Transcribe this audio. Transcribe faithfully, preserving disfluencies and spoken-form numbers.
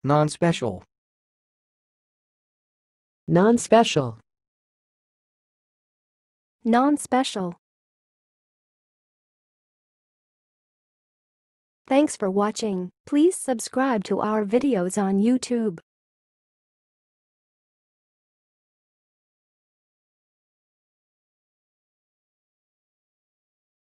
Non-special. Non-special. Non-special. Thanks for watching. Please subscribe to our videos on YouTube.